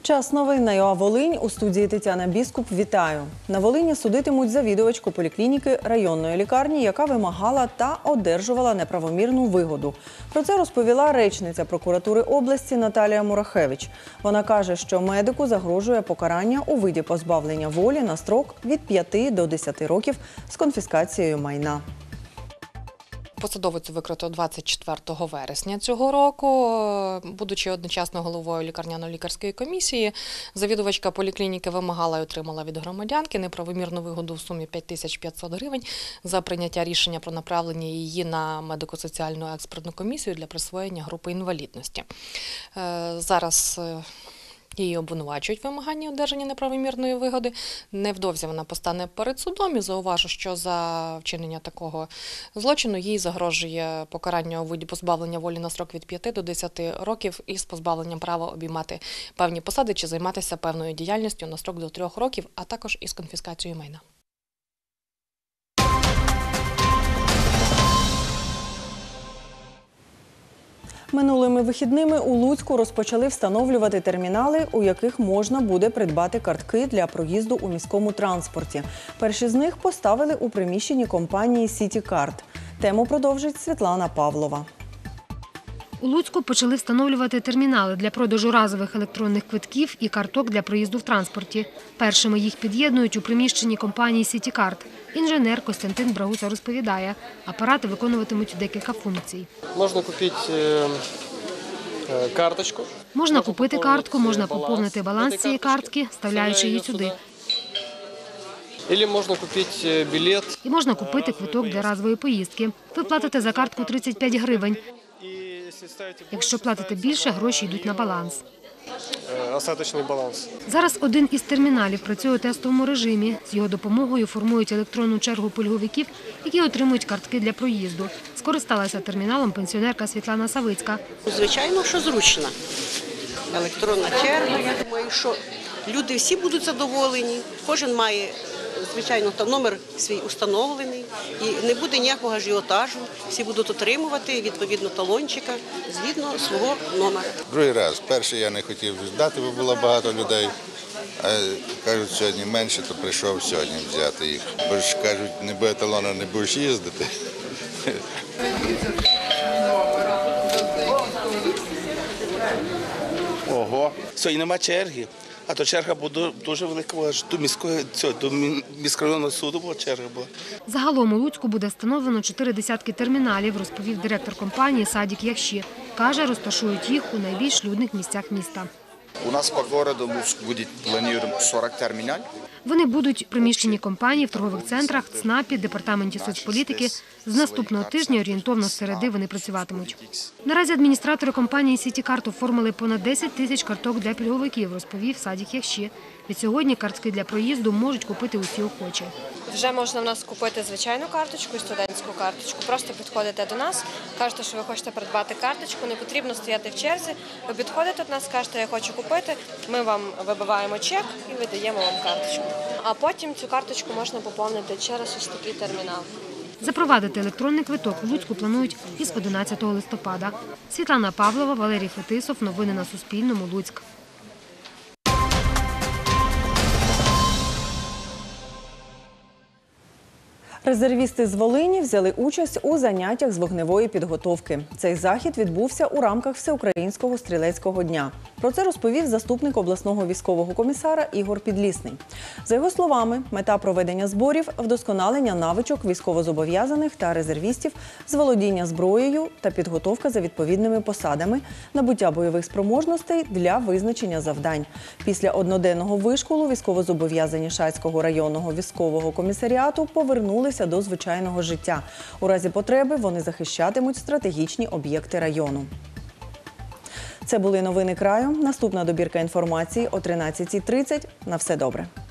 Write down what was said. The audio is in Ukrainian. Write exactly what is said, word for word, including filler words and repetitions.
Час новин на ЮА Волинь. У студії Тетяна Біскуп. Вітаю. На Волині судитимуть завідувачку поліклініки районної лікарні, яка вимагала та одержувала неправомірну вигоду. Про це розповіла речниця прокуратури області Наталія Мурахевич. Вона каже, що медику загрожує покарання у виді позбавлення волі на строк від п'яти до десяти років з конфіскацією майна. Посадовицю викрито двадцять четвертого вересня цього року. Будучи одночасно головою лікарняно-лікарської комісії, завідувачка поліклініки вимагала і отримала від громадянки неправомірну вигоду в сумі п'ять тисяч п'ятсот гривень за прийняття рішення про направлення її на медико-соціальну експертну комісію для присвоєння групи інвалідності. Зараз її обвинувачують в вимаганні одержання неправомірної вигоди. Невдовзі вона постане перед судом і зауважу, що за вчинення такого злочину їй загрожує покарання у виді позбавлення волі на строк від п'яти до десяти років із позбавленням права обіймати певні посади чи займатися певною діяльністю на строк до трьох років, а також із конфіскацією майна. Минулими вихідними у Луцьку розпочали встановлювати термінали, у яких можна буде придбати картки для проїзду у міському транспорті. Перші з них поставили у приміщенні компанії «Сітікарт». Тему продовжить Світлана Павлова. У Луцьку почали встановлювати термінали для продажу разових електронних квитків і карток для проїзду в транспорті. Першими їх під'єднують у приміщенні компанії «Сітікарт». Інженер Костянтин Брагуца розповідає, апарати виконуватимуть декілька функцій. Можна купити карточку. Можна купити картку, можна поповнити баланс цієї картки, вставляючи її сюди. Або можна купити білет. І можна купити квиток для разової поїздки. Ви платите за картку тридцять п'ять гривень. Якщо платите більше, гроші йдуть на баланс. Остаточний баланс. Зараз один із терміналів працює у тестовому режимі. З його допомогою формують електронну чергу пільговиків, які отримують картки для проїзду. Скористалася терміналом пенсіонерка Світлана Савицька. Звичайно, що зручно. Електронна черга, я думаю, що люди всі будуть задоволені. Кожен має, звичайно, там номер свій установлений і не буде ніякого ажіотажу. Всі будуть отримувати, відповідно, талончика згідно свого номера. Другий раз. Перший я не хотів ждати, бо було багато людей. А кажуть, сьогодні менше, то прийшов сьогодні взяти їх. Бо ж кажуть, не буде талону, не будеш їздити. Ого, сьогодні нема черги. А то черга була дуже велика, аж до міського, до міськрайонного суду була черга була. Загалом у Луцьку буде встановлено чотири десятки терміналів, розповів директор компанії Садік Яхші. Каже, розташують їх у найбільш людних місцях міста. У нас по городу буде плануємо сорок терміналів. Вони будуть у приміщенні компанії в торгових центрах, ЦНАПі, департаменті соцполітики. З наступного тижня орієнтовно з середи вони працюватимуть. Наразі адміністратори компанії «Сітікарт» оформили понад десять тисяч карток для пільговиків, розповів Садік Яхші. Від сьогодні картки для проїзду можуть купити усі охочі. Вже можна в нас купити звичайну карточку і студентську карточку. Просто підходите до нас, кажете, що ви хочете придбати карточку, не потрібно стояти в черзі. Ви підходите до нас, кажете, я хочу купити, ми вам вибиваємо чек і видаємо вам карточку. А потім цю карточку можна поповнити через ось такий термінал. Запровадити електронний квиток у Луцьку планують із одинадцятого листопада. Світлана Павлова, Валерій Фетисов. Новини на Суспільному. Луцьк. Резервісти з Волині взяли участь у заняттях з вогневої підготовки. Цей захід відбувся у рамках Всеукраїнського стрілецького дня. Про це розповів заступник обласного військового комісара Ігор Підлісний. За його словами, мета проведення зборів – вдосконалення навичок військовозобов'язаних та резервістів з володіння зброєю та підготовка за відповідними посадами, набуття бойових спроможностей для визначення завдань. Після одноденного вишколу військовозобов'язані Шацького районного військового комісаріату повернулися до звичайного життя. У разі потреби вони захищатимуть стратегічні об'єкти району. Це були новини краю. Наступна добірка інформації о тринадцятій тридцять. На все добре.